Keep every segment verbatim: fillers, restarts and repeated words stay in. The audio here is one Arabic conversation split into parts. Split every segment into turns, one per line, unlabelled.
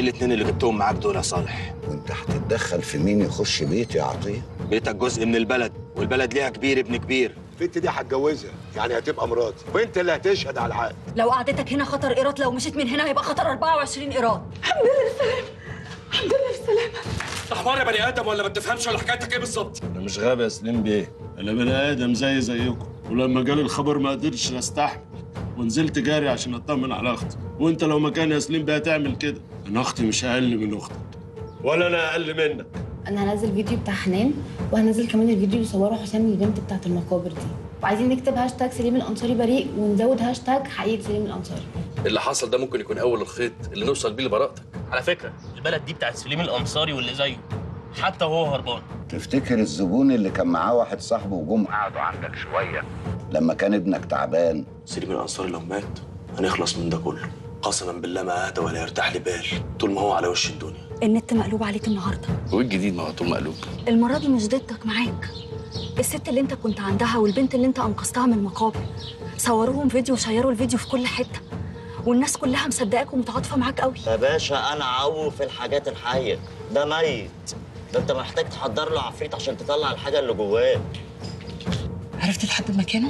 الاتنين اللي جبتهم معاك دول يا صالح؟
وانت هتتدخل في مين يخش بيتي يا عطيه؟
بيتك جزء من البلد، والبلد ليها كبير ابن كبير.
البنت دي هتجوزها، يعني هتبقى مراتي، وانت اللي هتشهد على العقد.
لو قعدتك هنا خطر ايراد، لو مشيت من هنا هيبقى خطر أربعة وعشرين ايراد.
الحمد لله بالسلامة، الحمد لله بالسلامة.
انت حمار يا بني ادم ولا ما بتفهمش ولا حكايتك ايه بالظبط؟
انا مش غبي يا سليم بيه، انا بني ادم زي زيكم، ولما جالي الخبر ما قدرتش استحمل ونزلت جاري عشان اطمن على اختي. وانت لو مكاني يا سليم بيه هتعمل كده. انا اختي مش اقل من اختك، ولا انا اقل منك.
انا هنزل فيديو بتاع حنان، وهنزل كمان الفيديو اللي صوره حسام للبنت بتاعت المقابر دي، وعايزين نكتب هاشتاج سليم الانصاري بريء، ونزود هاشتاج حقيقة سليم الانصاري.
اللي حصل ده ممكن يكون اول الخيط اللي نوصل بيه لبراءتك.
على فكره البلد دي بتاعت سليم الانصاري واللي زيه، حتى وهو هربان.
تفتكر الزبون اللي كان معاه واحد صاحبه وجم قعدوا عندك شويه لما كان ابنك تعبان؟
سليم الانصاري لو مات هنخلص من ده كله. قسما بالله ما اهدى ولا يرتاح لي بال طول ما هو على وش الدنيا.
النت مقلوب عليك النهارده.
وايه الجديد؟ ما هو طول مقلوب.
المره دي مش ضدك، معاك. الست اللي انت كنت عندها والبنت اللي انت انقذتها من المقابر صوروهم فيديو وشيروا الفيديو في كل حته، والناس كلها مصدقاك ومتعاطفه معاك قوي.
يا باشا انا عو في الحاجات الحيه، ده ميت، ده انت محتاج تحضر له عفريت عشان تطلع الحاجه اللي جواه.
عرفت تحدد مكانه؟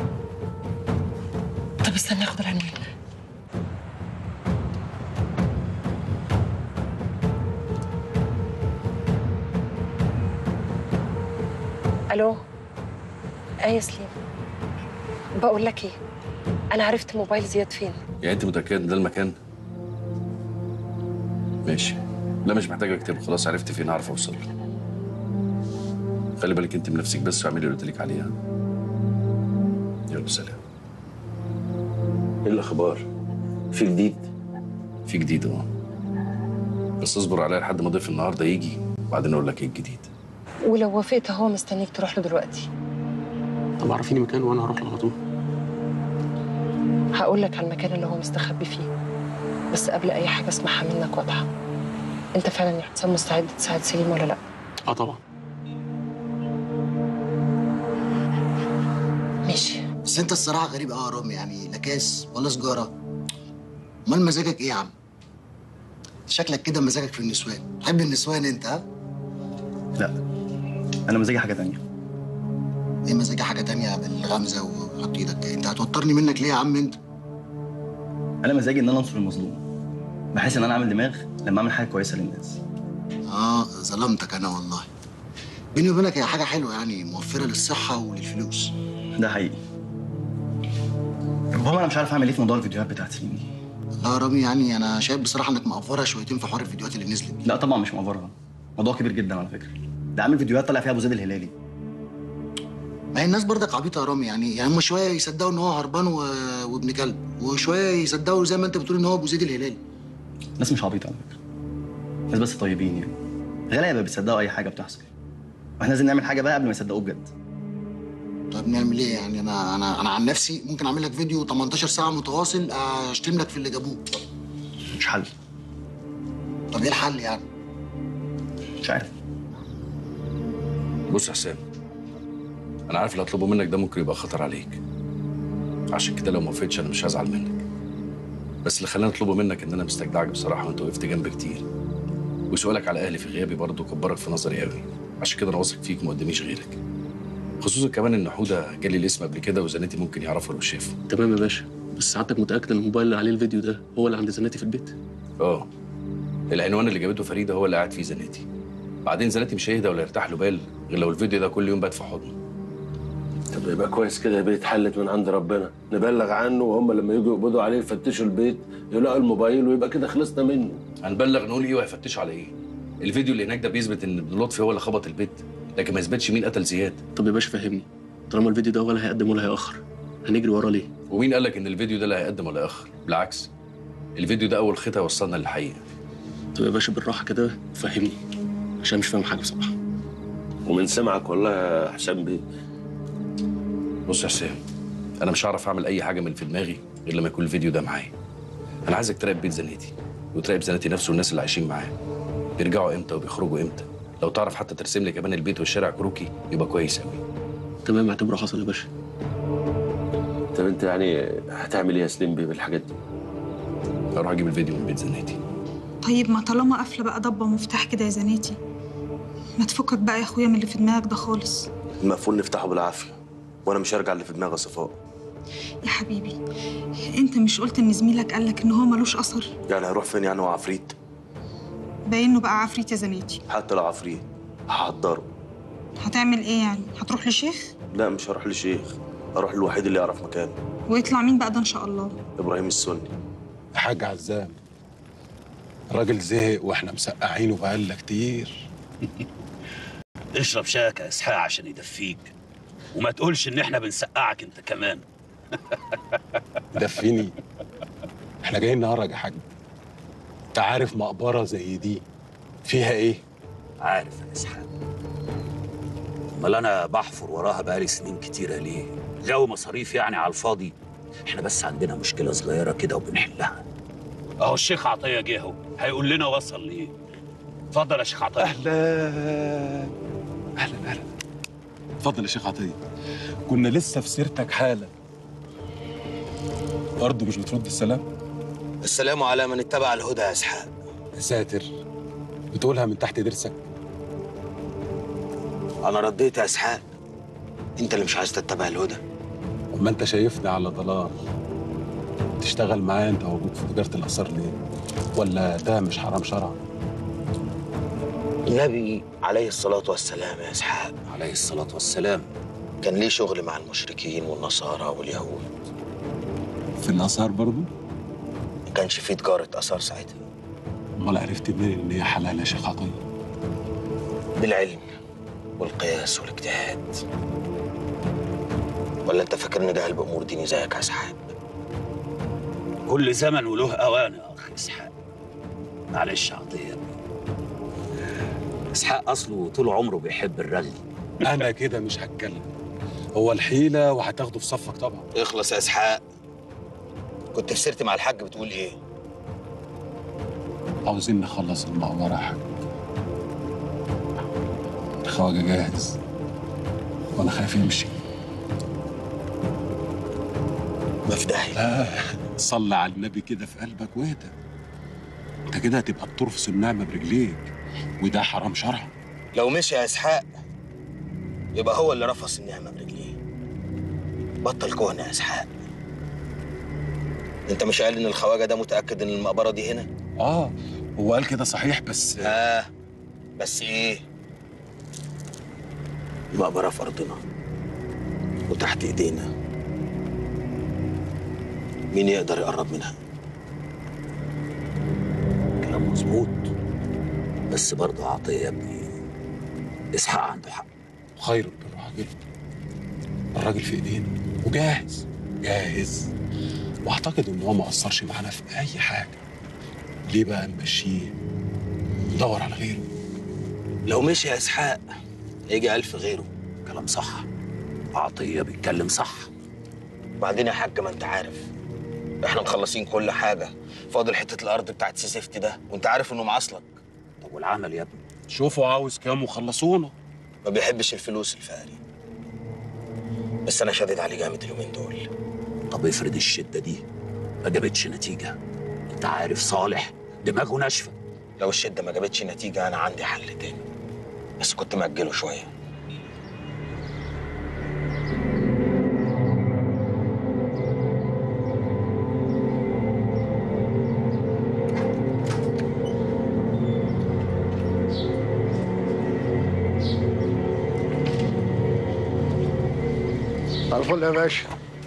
طب استنى اخد العنوان. الو. ايه يا سليم، بقول لك ايه، انا عرفت موبايل زياد فين.
يعني انت متاكد ان ده المكان؟ ماشي، لا مش محتاج اكتبه، خلاص عرفت فين، هعرف اوصل له. خلي بالك انت من نفسك بس واعملي اللي قلت لك عليه. يلا سلام.
ايه الاخبار؟ في جديد؟
في جديد اه، بس اصبر عليا لحد ما ضيف النهارده يجي وبعدين اقول لك ايه الجديد.
ولو وافقت هو مستنيك تروح له دلوقتي.
طب عرفيني مكانه وانا هروح له على طول.
هقول لك على المكان اللي هو مستخبي فيه، بس قبل اي حاجه اسمعها منك واضحه. انت فعلا يا حسام مستعد تساعد سليم ولا لا؟
اه طبعا.
ماشي.
بس انت الصراحه غريب قوي يا رامي، يعني لا كاس ولا سجاره. امال مزاجك ايه يا عم؟ شكلك كده مزاجك في النسوان، تحب النسوان انت ها؟
لا انا مزاجي حاجه تانية.
ايه مزاجي حاجه تانية بالغمزه وحط ايدك؟ انت هتوترني منك ليه يا عم انت؟
انا مزاجي ان انا انصر المظلوم، بحس ان انا اعمل دماغ لما اعمل حاجه كويسه للناس.
اه ظلمتك انا والله. بيني وبينك هي حاجه حلوه، يعني موفره للصحه وللفلوس.
ده حقيقي. بابا انا مش عارف اعمل ايه في موضوع الفيديوهات بتاعت سليم دي.
لا يا رامي، يعني انا شايف بصراحه انك مقفرها شويتين في حوار الفيديوهات اللي نزلت دي.
لا طبعا مش مقفرها، موضوع كبير جدا على فكره. ده عامل فيديوهات طلع فيها ابو زيد الهلالي.
ما هي الناس برضك عبيطه يا رامي، يعني يعني هم شويه يصدقوا ان هو هربان و... وابن كلب، وشويه يصدقوا زي ما انت بتقول ان هو ابو زيد الهلالي.
الناس مش عبيطه على فكره، الناس بس طيبين يعني، غالبا بيصدقوا اي حاجه بتحصل. واحنا لازم نعمل حاجه بقى قبل ما يصدقوه بجد.
طب نعمل ايه يعني؟ انا انا انا عن نفسي ممكن اعمل لك فيديو تمنتاشر ساعه متواصل اشتم لك في اللي جابوه.
مش حل.
طب ايه الحل يعني؟
مش عارف.
بص يا حسام، انا عارف اللي هطلبه منك ده ممكن يبقى خطر عليك، عشان كده لو ما وافقتش انا مش هزعل منك. بس اللي خلاني اطلبه منك ان انا مستجدعك بصراحه، وانت وقفت جنبي كتير، وسؤالك على اهلي في غيابي برضه كبرك في نظري قوي، عشان كده انا واثق فيك وما قداميش غيرك. خصوصا كمان ان حوده جالي الاسم قبل كده وزناتي ممكن يعرفه لو شافه.
تمام يا باشا، بس سعادتك متاكد ان الموبايل اللي عليه الفيديو ده هو اللي عند زناتي في البيت؟
اه، العنوان اللي جابته فريده هو اللي قاعد فيه زناتي. بعدين زناتي مش هيهدى ولا يرتاح له بال غير لو الفيديو ده كل يوم بات في حضنه.
طب يبقى كويس كده، البيت اتحلت من عند ربنا، نبلغ عنه وهم لما يجوا يقبضوا عليه يفتشوا البيت يلاقوا الموبايل ويبقى كده خلصنا منه.
هنبلغ نقول ايه وهيفتشوا على ايه؟ الفيديو اللي هناك ده بيثبت ان ابن لطفي هو اللي خبط البيت، لكن ما يثبتش مين قتل زياد.
طب يا باشا فهمني، طالما الفيديو ده ولا هيقدم ولا هيأخر، هنجري وراه ليه؟
ومين قال لك ان الفيديو ده لا هيقدم ولا هيأخر؟ بالعكس، الفيديو ده اول خطوه وصلنا للحقيقه.
طب يا باشا بالراحه كده فهمني، عشان مش فاهم حاجه بصراحه.
ومن سمعك والله يا حسام بيه.
بص يا حسام، انا مش هعرف اعمل اي حاجه من في دماغي غير لما يكون الفيديو ده معايا. انا عايزك تراقب بيت زناتي وتراقب زناتي نفسه والناس اللي عايشين معاه، بيرجعوا امتى وبيخرجوا امتى. لو تعرف حتى ترسم لي كمان البيت والشارع كروكي يبقى كويس قوي.
تمام، اعتبره حصل يا باشا.
طب انت يعني هتعمل ايه يا سليم بيه بالحاجات دي؟
اروح اجيب الفيديو من بيت زناتي.
طيب ما طالما قافله بقى ضبه مفتاح كده يا زناتي، ما تفكك بقى يا اخويا من اللي في دماغك ده خالص.
المقفول نفتحه بالعافيه، وانا مش هرجع اللي في دماغي صفاء.
يا حبيبي انت مش قلت ان زميلك قالك ان هو ملوش اثر؟
يعني هيروح فين يعني؟ هو عفريت؟
باين انه بقى عفريت يا زناتي.
حتى لو عفريت هحضره.
هتعمل ايه يعني؟ هتروح لشيخ؟
لا مش هروح لشيخ، هروح للوحيد اللي يعرف مكانه.
ويطلع مين بقى ده ان شاء الله؟
ابراهيم السني.
يا حاج عزام، الراجل زهق واحنا مسقعينه بقالنا كتير.
اشرب شاك يا اسحاق عشان يدفيك، وما تقولش ان احنا بنسقعك انت كمان.
دفيني؟ احنا جايين نهرج يا حاج. انت عارف مقبره زي دي فيها ايه؟
عارف يا اسحاق، امال انا بحفر وراها بقالي سنين كتيره ليه؟ جو مصاريف يعني على الفاضي. احنا بس عندنا مشكله صغيره كده وبنحلها. اهو الشيخ عطيه جه اهو، هيقول لنا وصل ليه. اتفضل يا شيخ عطيه.
اهلا اهلا اهلا. اتفضل يا شيخ عطيه، كنا لسه في سيرتك حالا. برضه مش بترد السلام؟
السلام على من اتبع الهدى يا اسحاق.
يا ساتر، بتقولها من تحت ضرسك.
انا رديت يا اسحاق، انت اللي مش عايز تتبع الهدى.
وما انت شايفني على ضلال، تشتغل معايا انت وابوك في تجاره الاثار ليه؟ ولا ده مش حرام شرعا؟
النبي عليه الصلاة والسلام يا اسحاق
عليه الصلاة والسلام
كان ليه شغل مع المشركين والنصارى واليهود.
في الآثار برضه؟
ما كانش فيه تجارة آثار ساعتها.
امال عرفت منين ان هي حلال يا شيخ عطية؟
بالعلم والقياس والاجتهاد. ولا انت فاكرني جاهل بأمور ديني زيك يا اسحاق؟
كل زمن وله أوان يا أخ إسحاق. معلش يا عطية، إسحاق أصله طول عمره بيحب الرغي.
أنا كده مش هتكلم، هو الحيلة وهتاخده في صفك طبعا.
اخلص يا اسحاق. كنت في سيرتي مع الحاج بتقول إيه؟
عاوزين نخلص المقبرة يا حاج. الخواجة جاهز وأنا خايف يمشي.
مفدحي.
لا صلي على النبي كده في قلبك واهدى. انت كده هتبقى بترفس النعمة برجليك، وده حرام شرعا.
لو مشي يا اسحاق يبقى هو اللي رفس النعمة برجليه. بطل كهنة يا اسحاق. انت مش قال ان الخواجة ده متأكد ان المقبرة دي هنا؟
اه هو قال كده صحيح، بس
اه بس ايه؟ المقبرة في أرضنا وتحت إيدينا. مين يقدر يقرب منها؟
كلام مظبوط، بس برضه عطية يا ابني إسحاق عنده حق.
خير البر عاجله. الراجل في ايدينا وجاهز جاهز، واعتقد ان هو ما قصرش معانا في اي حاجه. ليه بقى نمشيه ندور على غيره؟
لو مشي يا اسحاق هيجي ألف غيره.
كلام صح، عطية بيتكلم صح.
بعدين يا حاج ما انت عارف احنا مخلصين كل حاجه، فاضل حته الارض بتاعت سيسفت ده، وانت عارف انه معاصلك.
طب والعمل يا ابني؟
شوفوا عاوز كام وخلصونا.
ما بيحبش الفلوس الفقري، بس انا شادد عليه جامد اليومين دول.
طب افرض الشده دي ما جابتش نتيجه؟ انت عارف صالح دماغه ناشفه.
لو الشده ما جابتش نتيجه انا عندي حل تاني، بس كنت مأجله شويه.
الفل يا باشا.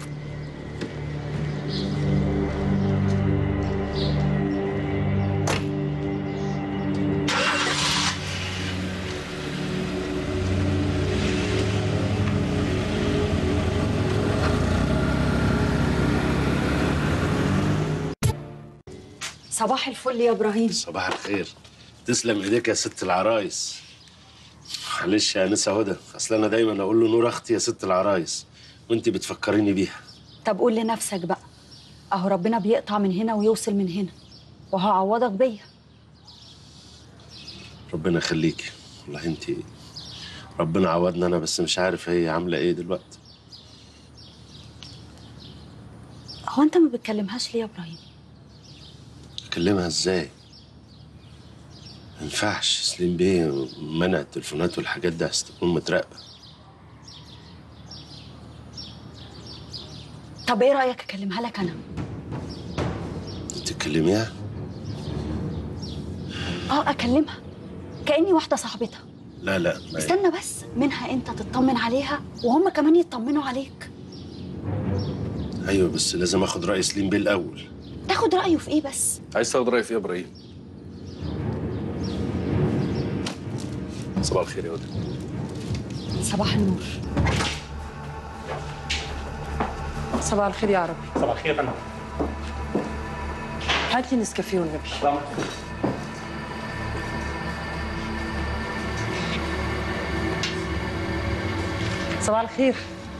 صباح الفل يا ابراهيم.
صباح الخير. تسلم ايديك يا ست العرايس. معلش يا انسه هدى، اصل انا دايما اقول له نور اختي يا ست العرايس، وانت بتفكريني بيها.
طب قول لنفسك بقى، اهو ربنا بيقطع من هنا ويوصل من هنا، وهعوضك بيا.
ربنا يخليكي. والله انت ربنا عوضنا انا، بس مش عارف هي عامله ايه دلوقتي.
هو انت ما بتكلمهاش ليه يا ابراهيم؟
اكلمها ازاي؟ ما ينفعش سليم بيه منع التليفونات والحاجات ده تكون متراقبه.
طب ايه رايك اكلمها لك انا؟
تكلميها؟
اه اكلمها كاني واحده صاحبتها.
لا لا ما
استنى بس، منها انت تطمن عليها وهم كمان يطمنوا عليك.
ايوه بس لازم اخد راي سليم بيه الاول.
تاخد رايه في ايه بس؟
عايز تاخد رايي في ايه يا ابراهيم؟ صباح الخير يا هدى.
صباح النور.
صباح الخير يا عربي.
صباح الخير يا فندم.
هات لي نسكافيه والنبي. صباح الخير.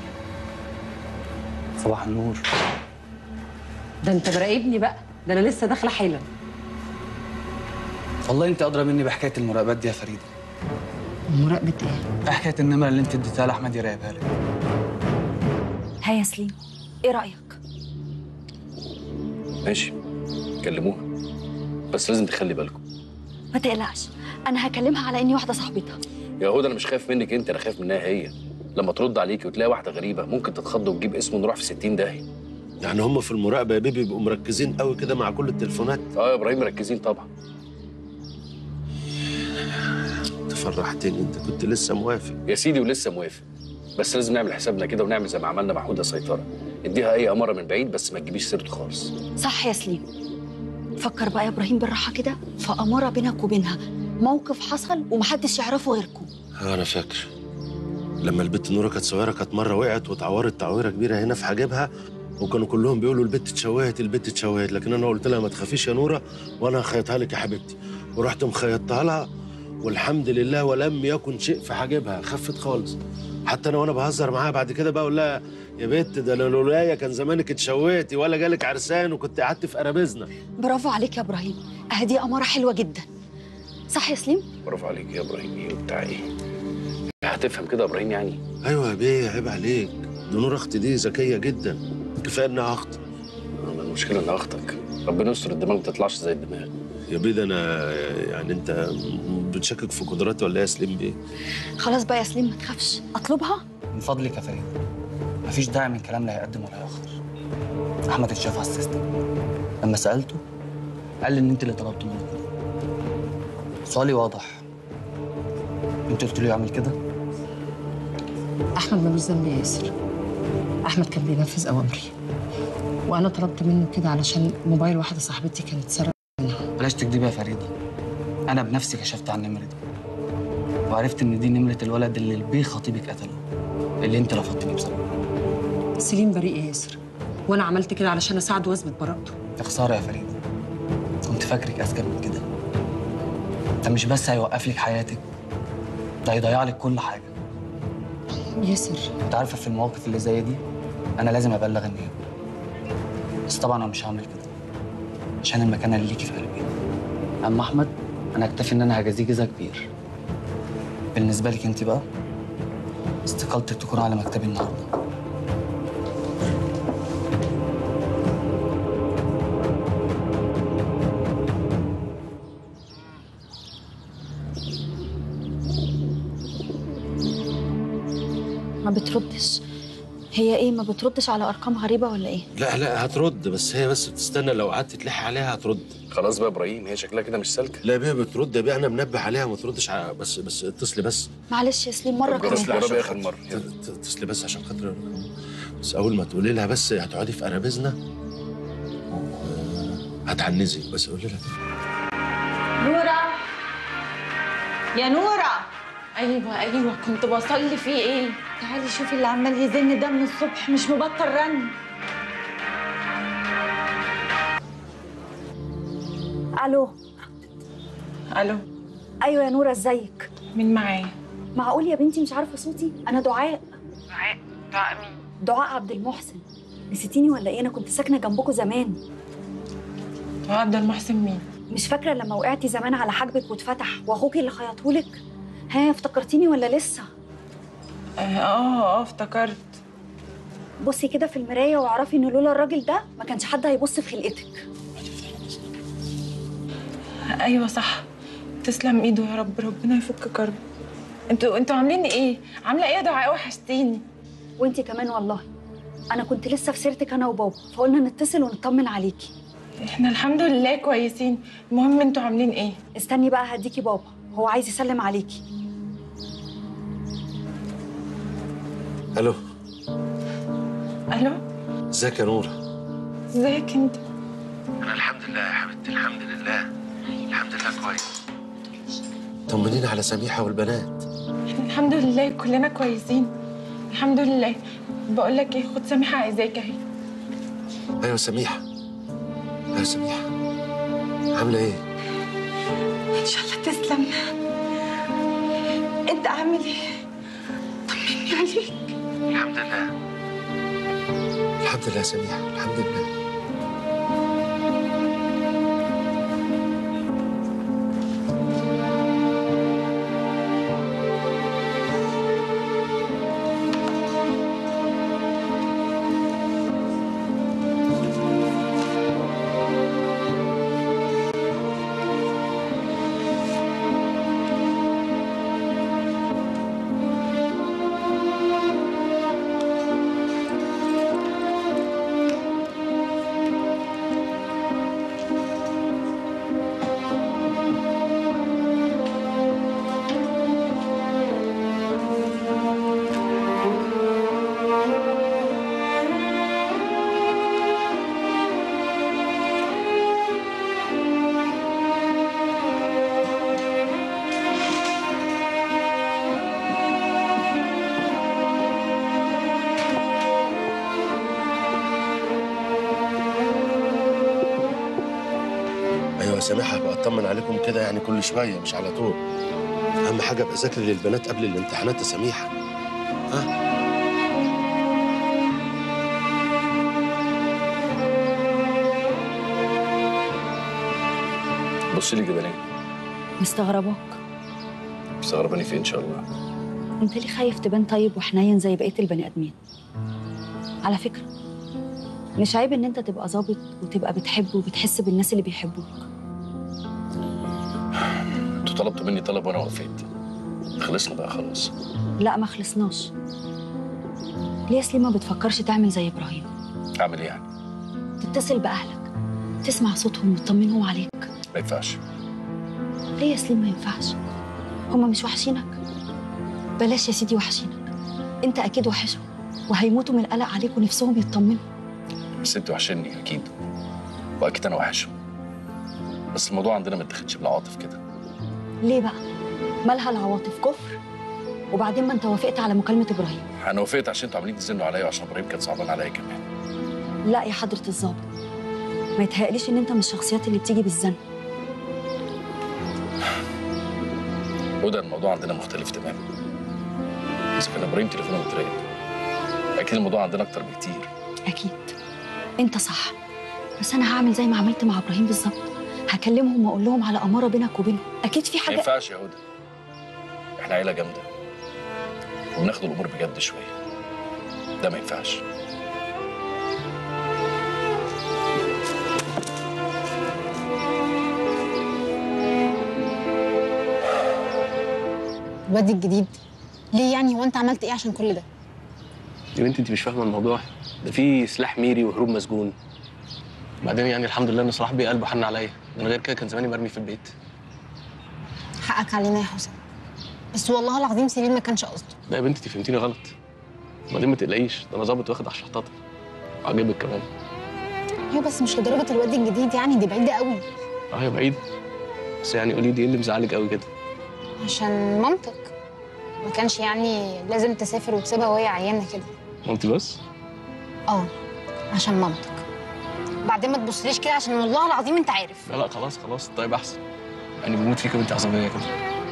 صباح النور.
ده انت مراقبني بقى، ده انا لسه داخله حالا.
والله انت ادرى مني بحكايه المراقبات دي يا فريده.
مراقبه ايه؟
حكايه النمره اللي انت اديتها لاحمد يراقبها لك.
ها يا سليم، ايه رايك؟
ماشي كلموها، بس لازم تخلي بالكم.
ما تقلقش، انا هكلمها على اني واحده صاحبتها.
يا هدى انا مش خايف منك انت، انا خايف منها هي. لما ترد عليكي وتلاقي واحده غريبه ممكن تتخض وتجيب اسمه ونروح في ستين داهيه.
يعني هم في المراقبه يا بيبي بيبقوا مركزين قوي كده مع كل التليفونات؟
اه يا ابراهيم مركزين طبعا.
انت فرحتني، انت كنت لسه موافق.
يا سيدي ولسه موافق، بس لازم نعمل حسابنا كده ونعمل زي ما عملنا مع هدى سيطره. اديها اي اماره من بعيد بس ما تجيبيش سيرته خالص.
صح يا سليم. فكر بقى يا ابراهيم بالراحه كده في اماره بينك وبينها، موقف حصل ومحدش يعرفه غيركم.
اه انا فاكر لما البت نوره كانت صغيره، كانت مره وقعت واتعورت تعويره كبيره هنا في حاجبها، وكانوا كلهم بيقولوا البت اتشوهت البت اتشوهت، لكن انا قلت لها ما تخافيش يا نوره وانا هخيطها لك يا حبيبتي، ورحت مخيطها لها والحمد لله ولم يكن شيء في حاجبها، خفت خالص. حتى انا وانا بهزر معاها بعد كده بقى اقول لها يا بت ده لولايا كان زمانك اتشوهتي ولا جالك عرسان وكنت قعدت في قرابيزنا.
برافو عليك يا ابراهيم، اهي دي اماره حلوه جدا. صح يا سليم؟
برافو عليك يا ابراهيم. ايه وبتاع ايه؟ هتفهم كده يا ابراهيم يعني؟
ايوه يا بيه عيب عليك، دي نور اختي دي ذكيه جدا، كفايه انها اختي.
المشكله انها اختك، ربنا يستر الدماغ ما تطلعش زي الدماغ.
يا بيه ده انا يعني انت بتشكك في قدراتي ولا ايه يا سليم بيه؟
خلاص بقى يا سليم ما تخافش، اطلبها.
من فضلك يا فريده مفيش داعي من كلام لا يقدم ولا يأخر. احمد اتشاف على السيستم، لما سالته قال لي ان انت اللي طلبت منه كده. سؤالي واضح، انت قلت له يعمل كده؟
احمد ملوش ذنب يا ياسر، احمد كان بينفذ اوامري، وانا طلبت منه كده علشان موبايل واحده صاحبتي كانت اتسرق منها.
بلاش تكدبي يا فريده، انا بنفسي كشفت عن النمره دي وعرفت ان دي نمره الولد اللي البيه خطيبك قتله، اللي انت رفضتني بسببه.
سليم بريء يا ياسر، وانا عملت كده علشان اساعده واثبت براءته.
يا خساره يا فريده، كنت فاكرك اذكى من كده. ده مش بس هيوقف لك حياتك، ده هيضيع لك كل حاجه.
ياسر
انت عارفه في المواقف اللي زي دي انا لازم ابلغ النيابه، بس طبعا انا مش هعمل كده عشان المكانه اللي ليكي في قلبي. اما احمد انا اكتفي ان انا هجازيه جزا كبير. بالنسبه لك انت بقى استقالتك تكون على مكتبي النهارده.
ما بتردش. هي ايه ما بتردش على ارقام غريبه ولا ايه؟
لا لا هترد، بس هي بس بتستنى، لو قعدت تلح عليها هترد.
خلاص بقى يا ابراهيم، هي شكلها كده مش سالكه.
لا بيه بترد يا بيه، انا منبه عليها ما تردش على بس بس اتصلي بس.
معلش يا سليم مره كمان.
اتصلي اخر مره، اتصلي بس عشان خاطر، بس اول ما تقولي لها بس هتقعدي في قرابيزنا هتعنزي، بس قولي لها
نورة يا نورة. ايوه ايوه كنت بصلي في ايه؟ تعالي شوفي اللي عمال يزن ده من الصبح مش مبطل رن.
الو.
الو.
ايوه يا نوره ازيك؟
مين معايا؟
معقول يا بنتي مش عارفه صوتي؟ انا دعاء.
دعاء؟ دعاء مين؟
دعاء عبد المحسن. نسيتيني ولا ايه؟ انا كنت ساكنه جنبكم زمان.
دعاء عبد المحسن مين؟
مش فاكره لما وقعتي زمان على حاجبك واتفتح واخوكي اللي خيطهولك؟ ها افتكرتيني ولا لسه؟
اه اه افتكرت.
بصي كده في المرايه واعرفي ان لولا الراجل ده ما كانش حد هيبص في خلقتك.
ايوه صح، تسلم ايده يا رب، ربنا يفك كربه. انتوا انتوا عاملين ايه؟ عامله ايه يا دعاء؟ وحشتيني.
وانتي كمان والله. انا كنت لسه في سيرتك انا وبابا، فقلنا نتصل ونطمن عليكي.
احنا الحمد لله كويسين. المهم انتوا عاملين ايه؟
استني بقى هديكي بابا، هو عايز يسلم عليكي.
الو.
الو.
ازيك يا نورة؟
ازيك انت؟
انا الحمد لله يا حبيبتي، الحمد لله الحمد لله كويس. طمنينا على سميحة والبنات.
احنا الحمد لله كلنا كويسين الحمد لله. بقول لك ايه، خد سميحه عايزاك اهي.
ايوه سميحة، ايوه سميحة، عاملة ايه؟
ان شاء الله تسلم. انت عامل ايه؟ طمني عليك.
الحمد لله الحمد لله يا سميحة، الحمد لله. سماحة هبقى اطمن عليكم كده يعني كل شوية مش على طول. أهم حاجة أبقى ذاكر للبنات قبل الامتحانات يا سميحة. ها؟
بص لي كده ليه؟
مستغرباك.
مستغرباني فين إن شاء الله؟
انت ليه خايف تبان طيب وحنين زي بقية البني آدمين؟ على فكرة مش عيب إن أنت تبقى ظابط وتبقى بتحب وبتحس بالناس اللي بيحبوك.
انتوا طلبتوا مني طلب وانا وفيت. خلصنا بقى خلاص.
لا ما خلصناش. ليه يا سليم ما بتفكرش تعمل زي ابراهيم؟
اعمل ايه يعني؟
تتصل باهلك، تسمع صوتهم وتطمنهم عليك.
ما ينفعش.
ليه يا سليم ما ينفعش؟ هما مش وحشينك؟ بلاش يا سيدي وحشينك، انت اكيد وحشهم وهيموتوا من القلق عليك ونفسهم يطمنوا.
بس انت وحشني اكيد، واكيد انا وحشهم، بس الموضوع عندنا ما اتاخدش بالعواطف كده.
ليه بقى؟ مالها العواطف كفر؟ وبعدين ما انت وافقت على مكالمة ابراهيم.
انا وافقت عشان انتوا عاملين تزنوا عليا وعشان ابراهيم كان صعبان عليا كمان.
لا يا حضرة الظابط، ما يتهيأليش ان انت من الشخصيات اللي بتيجي بالزن.
هدى الموضوع عندنا مختلف تماما. بس كان ابراهيم تليفونه متراقب، اكيد الموضوع عندنا اكتر بكتير.
اكيد انت صح، بس انا هعمل زي ما عملت مع ابراهيم بالظبط، هكلمهم واقول لهم على اماره بينك وبينه. اكيد في حاجه.
ما ينفعش يا هدى، احنا عيله جامده وبناخد الامور بجد شويه، ده ما ينفعش.
الواد الجديد ليه يعني؟ هو انت عملت ايه عشان كل ده؟
يا بنتي انت مش فاهمه الموضوع، ده في سلاح ميري وهروب مسجون. بعدين يعني الحمد لله ان صلاح بيه قلبه حن عليا، من غير كده كان زماني مرمي في البيت.
حقك علينا يا حسام، بس والله العظيم سليم ما كانش قصده.
لا يا بنتي انت فهمتيني غلط. بعدين ما تقلقيش، ده انا ظابط واخد على الشحطاطه وعاجبك كمان.
ايوه بس مش لدرجه الواد الجديد يعني، دي بعيده قوي.
اه هي بعيده، بس يعني قولي لي ايه اللي مزعلك قوي كده؟
عشان مامتك ما كانش يعني لازم تسافر وتسيبها وهي عيانه كده.
مامتي بس؟
اه عشان مامتك. بعدين ما تبصليش كده عشان والله العظيم انت عارف.
لا لا خلاص خلاص، طيب احسن. يعني بموت فيك وانت عصبيه كده.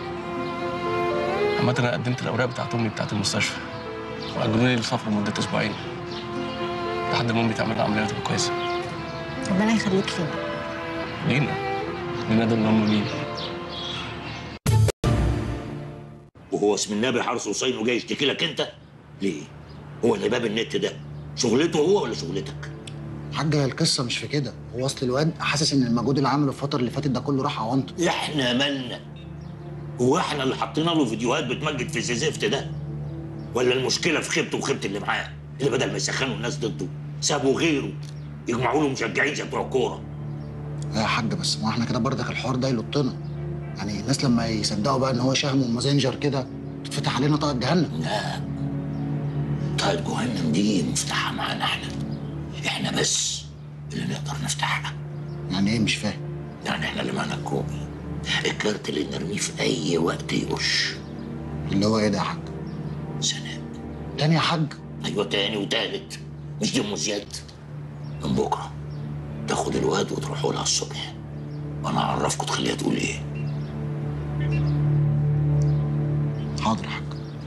عامة انا قدمت الاوراق بتاعت امي بتاعت المستشفى، واجلوا لي السفر لمده اسبوعين لحد ما امي تعمل العمليه وتبقى كويسه.
ربنا يخليك لينا.
لينا؟ لينا ده اللي هم مين؟
وهو اسم النبي حرس حسين وجاي يشتكي لك انت؟ ليه؟ هو اللي باب النت ده شغلته هو ولا شغلتك؟
حاجة القصة مش في كده، هو أصل الواد حاسس إن المجهود اللي عمله الفترة اللي فاتت ده كله راح عوانته.
احنا مالنا؟ هو احنا اللي حطينا له فيديوهات بتمجد في الزفت ده؟ ولا المشكله في خيبته وخيبه اللي معاه، اللي بدل ما يسخنوا الناس ضده سابوا غيره يجمعوا له مشجعين زي بتوع الكوره؟
يا حاج بس ما احنا كده برضك الحوار ده يلطنا. يعني الناس لما يصدقوا بقى ان هو شهم ومازنجر كده تتفتح علينا طاقه جهنم.
لا، طاقه جهنم دي مفتاحها معانا احنا. احنا بس اللي نقدر نفتحها.
يعني ايه؟ مش فاهم.
يعني احنا اللي معانا الكوبي، الكارت اللي نرميه في اي وقت يقش.
اللي هو ايه ده يا حاج؟
سلام.
تاني يا حاج؟
ايوه تاني وتالت، مش دي ام زياد. من بكره تاخد الواد وتروحوا لها الصبح، وانا اعرفكم تخليها تقول ايه.
حاضر يا حاج.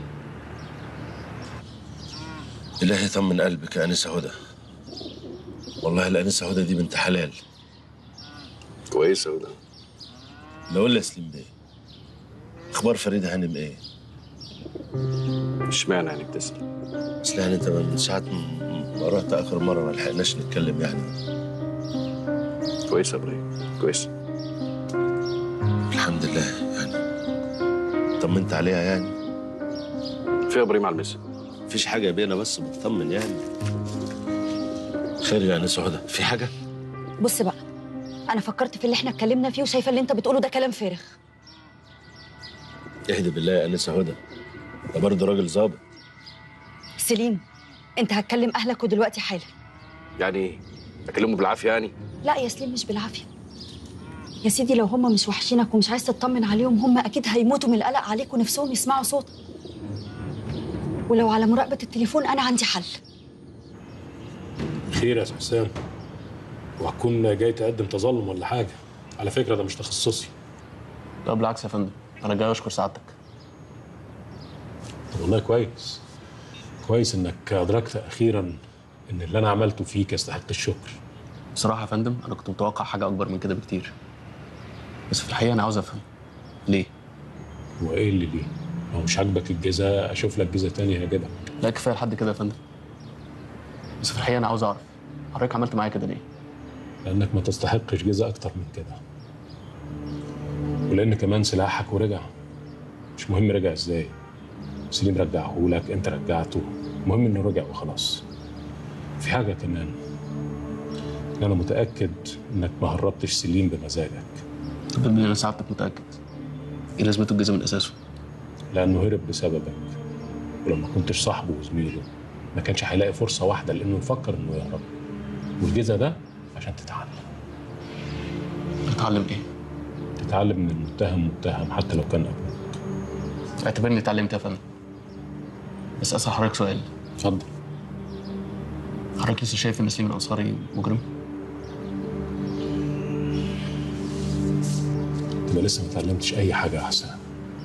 إلهي يطمن قلبك يا أنسة هدى. والله الأنسة هدى دي بنت حلال.
كويسة هدى.
لو قول لي يا سليم بيه، أخبار فريدة هانم إيه؟
اشمعنى يعني بتسأل؟
أصل يعني أنت من ساعة ما رحت آخر مرة ما لحقناش نتكلم يعني.
كويسة يا إبراهيم، كويسة.
الحمد لله يعني. طمنت عليها يعني؟
في يا إبراهيم على المسا.
مفيش حاجة بينا بس بتطمن يعني. خير يا أنسة هدى، في حاجة؟
بص بقى، انا فكرت في اللي احنا اتكلمنا فيه وشايفه اللي انت بتقوله ده كلام فارغ.
اهدي بالله يا أنسة هدى، ده برضه راجل ظابط.
سليم، انت هتكلم اهلك ودلوقتي حالا.
يعني ايه؟ اكلمه بالعافيه يعني؟
لا يا سليم، مش بالعافيه يا سيدي. لو هم مش وحشينك ومش عايز تطمن عليهم، هم اكيد هيموتوا من القلق عليك ونفسهم يسمعوا صوتك. ولو على مراقبه التليفون انا عندي حل.
خير يا استاذ حسام؟ وهتكون جاي تقدم تظلم ولا حاجه؟ على فكره ده مش تخصصي.
لا بالعكس يا فندم، انا جاي اشكر سعادتك.
طب والله كويس كويس انك ادركت اخيرا ان اللي انا عملته فيك يستحق الشكر.
بصراحه يا فندم انا كنت متوقع حاجه اكبر من كده بكتير، بس في الحقيقه انا عاوز افهم ليه.
هو ايه اللي ليه؟ لو مش عاجبك الجزاء اشوف لك جزاء تاني هيعجبك.
لا كفايه لحد كده يا فندم، بس في الحقيقه انا عاوز اعرف حضرتك عملت معايا كده ليه؟
لانك ما تستحقش جزاء اكتر من كده، ولان كمان سلاحك ورجع. مش مهم رجع ازاي، سليم رجعه لك، انت رجعته، المهم انه رجع وخلاص. في حاجه كمان، انا متاكد انك ما هربتش سليم بمزاجك.
طب انا سعادتك متاكد؟ ايه لازمته الجزاء من اساسه؟
لانه هرب بسببك، ولما كنتش صاحبه وزميله ما كانش هيلاقي فرصه واحده لانه يفكر انه يهرب. والجزاء ده عشان تتعلم.
تتعلم ايه؟
تتعلم ان المتهم متهم حتى لو كان ابوك.
اعتبرني اتعلمت يا فندم. بس اسال حضرتك سؤال.
اتفضل.
حضرتك لسه شايف ان سليم الانصاري مجرم؟
تبقى لسه ما اتعلمتش اي حاجه يا حسن.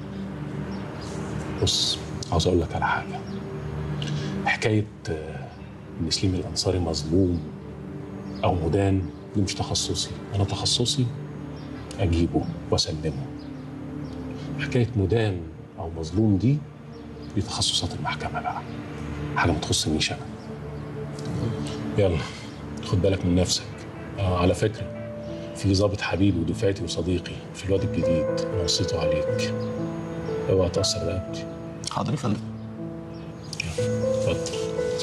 بص، عاوز اقول لك على حاجه. حكايه ان سليم الانصاري مظلوم او مدان دي مش تخصصي. انا تخصصي اجيبه واسلمه. حكايه مدان او مظلوم دي دي تخصصات المحكمه بقى، حاجه ما تخصنيش انا. يلا خد بالك من نفسك. آه على فكره، في ضابط حبيبي ودفعتي وصديقي في الواد الجديد، انا وصيته عليك، اوعى تاثر رقبتي.
حاضر يا فندم.
يلا اتفضل.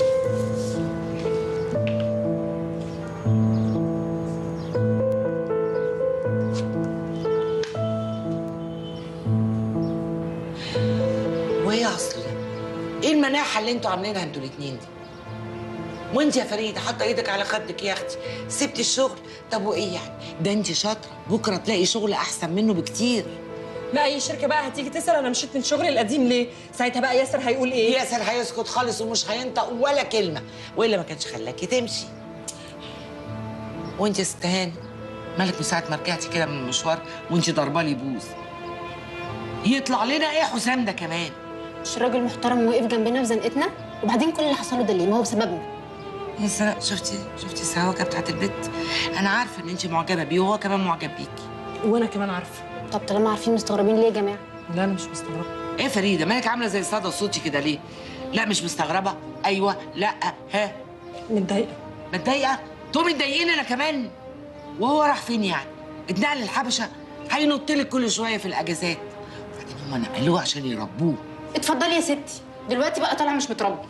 وايه يا اصلي؟ ايه المناحه اللي انتوا عاملينها انتوا الاتنين دي؟ وانت يا فريده حاطه ايدك على خدك يا اختي، سبتي الشغل. طب وايه يعني؟ ده انت شاطره، بكره تلاقي شغل احسن منه بكتير.
ما اي شركه بقى هتيجي تسال انا مشيت من شغلي القديم ليه؟ ساعتها بقى ياسر هيقول ايه؟
ياسر هيسكت خالص ومش هينطق ولا كلمه، والا ما كانش خلاكي تمشي. وانت يا ست هاني مالك من ساعه ما رجعتي كده من المشوار وانت ضربه لي بوز؟ يطلع لنا ايه حسام ده كمان؟
مش راجل محترم وقف جنبنا في زنقتنا؟ وبعدين كل اللي حصل له ده ليه؟ ما هو بسببنا.
يا سلام، شفتي شفتي السهوكه بتاعت البت؟ انا عارفه ان انت معجبه بيه وهو كمان معجب بيكي.
وانا كمان عارفه.
طب طالما عارفين مستغربين ليه يا جماعه؟
لا انا مش مستغربه.
ايه فريده مالك عامله زي صدى صوتي كده ليه؟ لا مش مستغربه، ايوه، لا، ها؟
متضايقه.
متضايقه؟ انتوا متضايقين انا كمان؟ وهو راح فين يعني؟ اتنقل للحبشه؟ هينط لك كل شويه في الاجازات. هما نقلوه عشان يربوه.
اتفضلي يا ستي، دلوقتي بقى طالع مش متربي.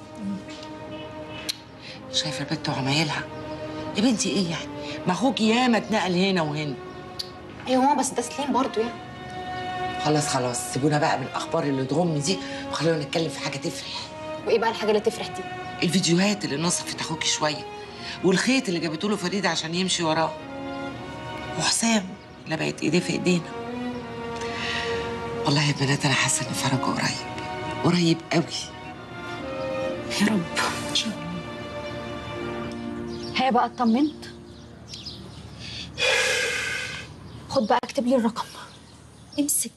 شايفه البت وعمايلها؟ يا بنتي ايه يعني؟ ما اخوك ياما اتنقل هنا وهنا.
ايوه ماما، بس ده سليم برضه يعني.
خلاص خلاص، سيبونا بقى بالاخبار اللي تغم دي وخلونا نتكلم في حاجه تفرح.
وايه بقى الحاجه اللي تفرح دي؟
الفيديوهات اللي نصفت اخوكي شويه، والخيط اللي جابته له فريده عشان يمشي وراه، وحسام اللي بقت ايديه في ايدينا. والله يا بنات انا حاسه ان فرجه قريب قريب قوي.
يا رب ان شاء الله. هي بقى اطمنت؟ خد بقى اكتب لي الرقم. امسك.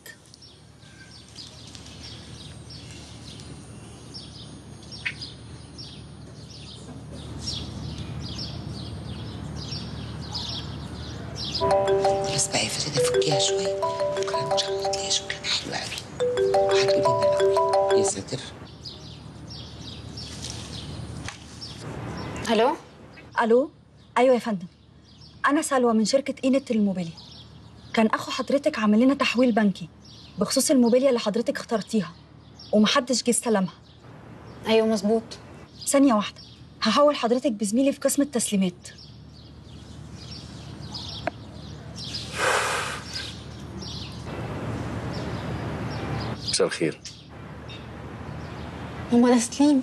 خلاص بقى يا فريده فكيها شويه، بكره ان شاء الله تلاقي شغلانه حلوه قوي وهتقولي لنا الاول. يا ساتر.
الو. الو. ايوه يا فندم، انا سلوى من شركه اينت للموبيليا. كان اخو حضرتك عامل لنا تحويل بنكي بخصوص الموبيليا اللي حضرتك اخترتيها ومحدش جه استلمها.
ايوه مظبوط.
ثانيه واحده، هحول حضرتك بزميلي في قسم التسليمات.
مساء الخير.
هما ده سليم.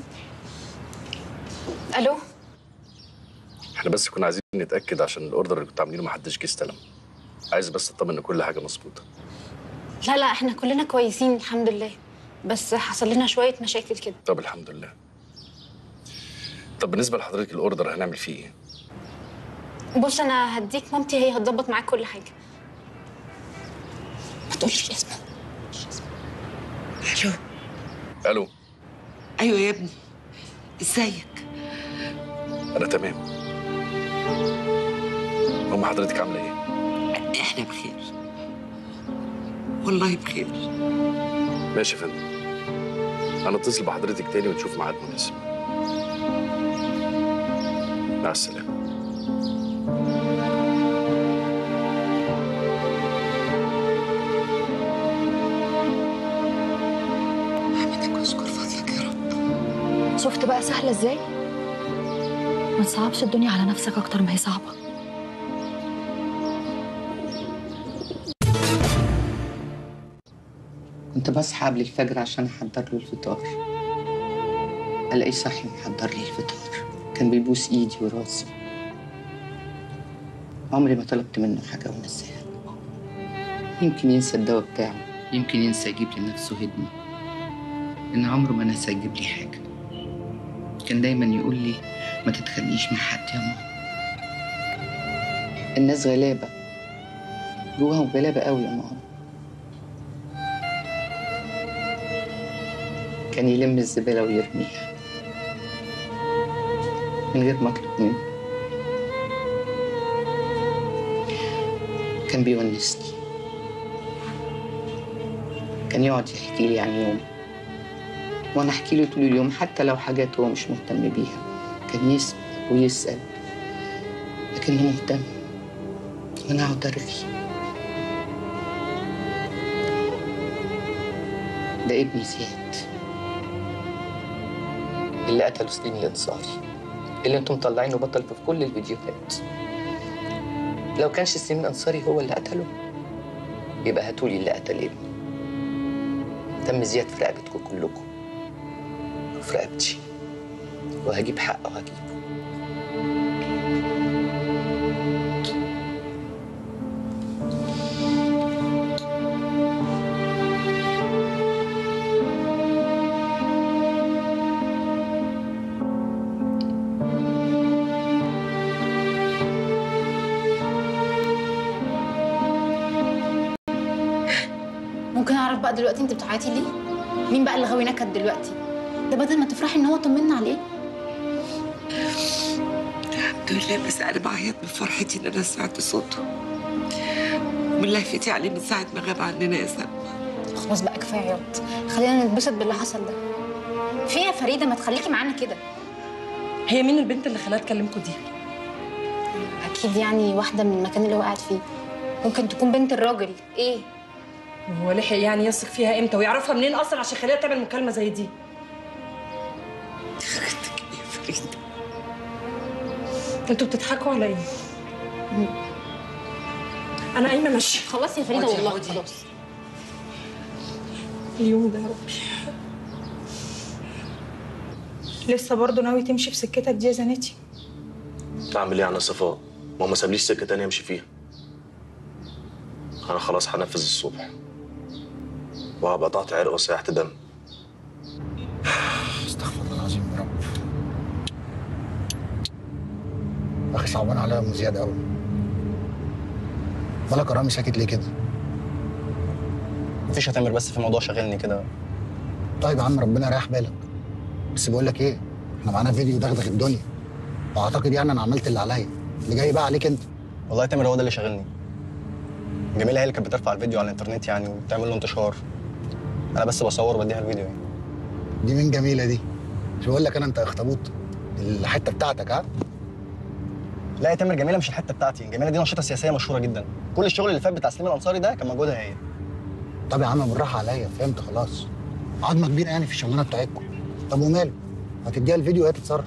الو.
احنا بس كنا عايزين نتاكد عشان الاوردر اللي كنتوا عاملينه ما حدش جه استلم. عايز بس اطمن ان كل حاجه مظبوطه.
لا لا، احنا كلنا كويسين الحمد لله، بس حصل لنا شويه مشاكل كده.
طب الحمد لله. طب بالنسبه لحضرتك الاوردر هنعمل فيه ايه؟
بص انا هديك مامتي، هي هتظبط معاك كل حاجه. ما تقولش اسمه.
الو.
الو.
ايوه يا ابني، ازيك؟
انا تمام. ام حضرتك عامله ايه؟
احنا بخير والله بخير.
ماشي يا فندم، انا اتصل بحضرتك تاني ونشوف ميعاد مناسب. مع السلامه.
حمدك واشكر فضلك يا رب.
شفت بقى سهله ازاي؟ ما تصعبش الدنيا على نفسك اكتر ما هي صعبه.
كنت بصحى قبل الفجر عشان احضر له الفطار، الاقيه صاحي محضر لي الفطار، كان بيبوس ايدي وراسي. عمري ما طلبت منه حاجه ونساها. يمكن ينسى الدواء بتاعه، يمكن ينسى يجيب لنفسه هدمه، ان عمره ما نسى يجيب لي حاجه. كان دايما يقول لي ما تتخانقيش مع حد يا ماما، الناس غلابه جواهم غلابه قوي يا ماما. كان يلم الزبالة ويرميها من غير ما اطلب منه. كان بيونسني، كان يقعد يحكي لي عن يومه وانا احكي له طول اليوم، حتى لو حاجات هو مش مهتم بيها. كان يسمع ويسأل لكنه مهتم، وانا اقعد ارغي. ده ابني زياد اللي قتله سليم الانصاري، اللي انتم مطلعينه بطل في كل الفيديوهات. لو كانش سليم الانصاري هو اللي قتله يبقى هاتولي اللي قتل ابني. دم زياد في رقبتكم كلكم وفي رقبتي، وهجيب حقه وهجيبه.
ممكن اعرف بقى دلوقتي انت بتعيطي ليه؟ مين بقى اللي غاوي نكد دلوقتي؟ ده بدل ما تفرحي ان هو طمنا عليه.
الحمد لله، بس انا بعيط من فرحتي ان انا سمعت صوته ومن لهفتي عليه من ساعه ما غاب عننا يا سلمى.
خلاص بقى كفايه عياط، خلينا نتبسط باللي حصل ده. في يا فريده ما تخليكي معانا كده.
هي مين البنت اللي خلاها تكلمكوا دي؟
اكيد يعني واحده من المكان اللي هو قاعد فيه. ممكن تكون بنت الراجل. ايه؟
هو لحق يعني يثق فيها امتى ويعرفها منين اصلا عشان يخليها تعمل مكالمه زي دي؟
اخرتك ايه يا فريده؟
انتوا بتضحكوا على ايه؟ انا قايمه ماشيه.
خلاص يا فريده والله خلاص.
اليوم ده يا ربي.
لسه برضه ناوي تمشي في سكتك دي يا زناتي؟
اعمل ايه انا صفاء؟ ما هو ما سابليش سكه تانيه امشي فيها. انا خلاص هنفذ الصبح وهبقى قطعت عرق وسيحت دم.
استغفر الله العظيم يا رب. اخي صعبان عليا ام زياد قوي. مالك يا رامي ساكت ليه كده؟
مفيش يا تامر، بس في موضوع شاغلني كده.
طيب يا عم ربنا يريح بالك. بس بقول لك ايه، احنا معانا فيديو دغدغ الدنيا. واعتقد يعني انا عملت اللي عليا. اللي جاي بقى عليك انت.
والله يا تامر هو ده اللي شاغلني. جميله هي اللي كانت بترفع الفيديو على الانترنت يعني وبتعمل له انتشار. انا بس بصور وبديها الفيديو يعني.
دي مين جميله دي؟ مش بقول لك انا انت اخطبوط الحته بتاعتك ها؟
لا يا تامر، جميله مش الحته بتاعتي، جميله دي نشيطه سياسيه مشهوره جدا. كل الشغل اللي فات بتاع سليم الانصاري ده كان مجهودها هي.
طب يا عم بالراحه عليا، فهمت خلاص. عظمه كبيره يعني في الشغلانه بتاعتكم. طب وماله؟ ما تديها الفيديو وهي تتصرف.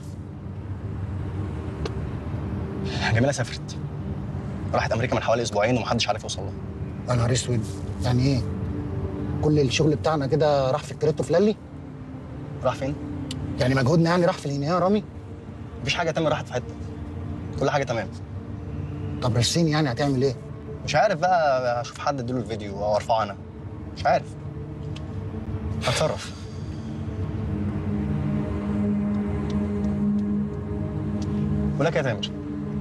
جميله سافرت. راحت امريكا من حوالي اسبوعين ومحدش عارف يوصل لها.
يا نهار اسود، يعني ايه؟ كل الشغل بتاعنا كده راح في الكريتو فلالي؟
راح فين؟
يعني مجهودنا يعني راح في الهنية يا رامي؟
مفيش حاجه تامر راحت في حته. كل حاجه تمام.
طب رسين يعني هتعمل ايه؟
مش عارف بقى، اشوف حد اديله الفيديو او ارفعه انا. مش عارف. هتصرف. بقول لك يا تامر،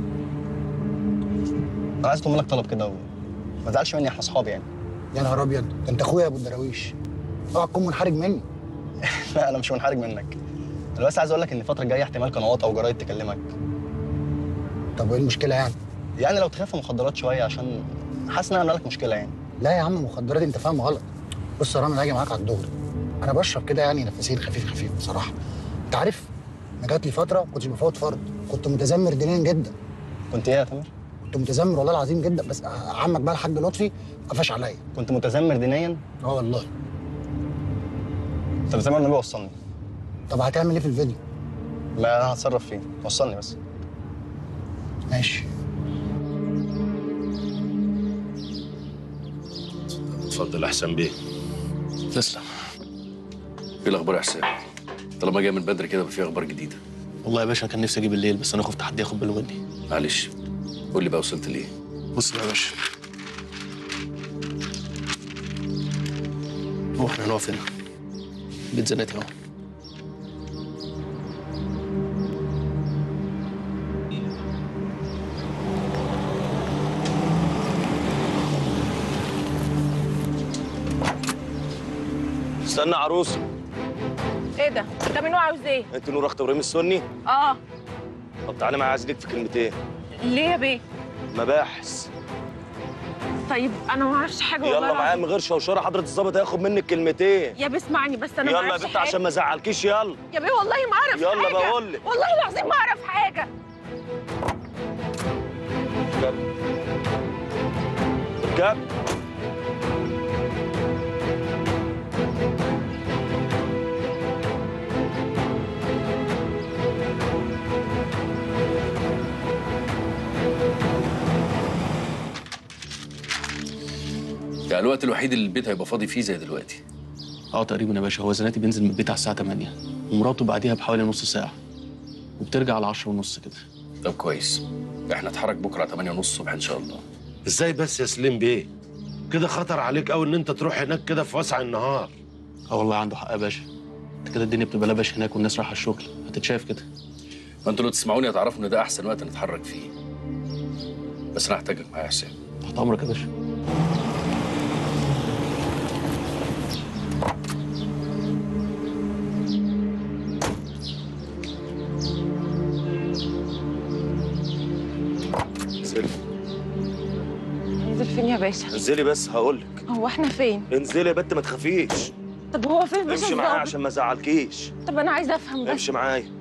انا عايز اطلب منك طلب كده وما تزعلش مني، احنا اصحاب يعني.
يا نهار ابيض، ده انت اخويا يا ابو الدراويش. اوعى تكون منحرج مني.
لا انا مش منحرج منك. انا بس عايز اقول لك ان الفتره الجايه احتمال قنوات او جرايد تكلمك.
طب وايه المشكله يعني؟
يعني لو تخاف مخدرات شويه عشان حاسس ان انا عامل لك مشكله يعني.
لا يا عم مخدرات انت فاهم غلط. بص يا رامي انا هاجي معاك على الدغري. انا بشرب كده يعني نفسين خفيف خفيف بصراحه. انت عارف انا جات لي فتره ما كنتش بفوت فرض، كنت متذمر دينيا جدا.
كنت ايه يا تامر؟
كنت متذمر والله العظيم جدا، بس عمك بقى الحاج لطفي قفش عليا.
كنت متذمر دينيا؟
اه والله.
طب زي ما النبي وصلني.
طب هتعمل ايه في الفيديو؟
لا انا هتصرف فيه، وصلني بس.
ماشي.
اتفضل يا حسام بيه.
تسلم.
ايه الاخبار يا حسام؟ طالما جاي من بدري كده في اخبار جديده.
والله يا باشا كان نفسي اجي بالليل بس انا خفت حد ياخد باله مني.
معلش قول لي بقى وصلت ليه؟
بص بقى يا باشا، هو احنا هنقف هنا بيت زناتي اهو.
استنى عروسه.
ايه ده؟ انت مين وعاوز ايه؟
انت نور اخت ابراهيم السني؟
اه.
طب تعالى معايا، عايز ليك في كلمتين.
ليه يا بيه؟
مباحث.
طيب انا ما اعرفش حاجه والله.
يلا معايا من غير شوشره، حضره الظابط هياخد منك كلمتين.
يا بيه اسمعني بس انا ما
يلا
اعرفش
يا بنت
حاجه.
عشان ما ازعلكيش. يلا
يا بيه والله ما اعرف
يلا
حاجه.
بقول لك.
والله العظيم ما اعرف حاجه.
اركب اركب.
يعني الوقت الوحيد اللي البيت هيبقى فاضي فيه زي دلوقتي؟
اه تقريبا يا باشا. هو زناتي بينزل من البيت على الساعه تمانية ومراته بعديها بحوالي نص ساعه وبترجع على عشرة ونص كده.
طب كويس، احنا نتحرك بكره على تمانية ونص الصبح ان شاء الله.
ازاي بس يا سليم بيه؟ كده خطر عليك قوي ان انت تروح هناك كده في وسع النهار.
اه والله عنده حق يا باشا. انت كده الدنيا بتبقى لبش هناك والناس رايحه الشغل، هتتشاف كده.
ما انتوا لو تسمعوني هتعرفوا ان ده احسن وقت نتحرك فيه. بس انا هحتاجك معايا يا حسام.
تحت امرك يا باشا.
انزلي.
انزل فين يا باشا؟
انزلي بس هقول لك.
هو احنا فين؟
انزلي يا بنت ما تخافيش.
طب هو فين باشا
امشي معايا
الظابط؟
عشان ما ازعلكيش.
طب انا عايزه افهم بس.
امشي معايا.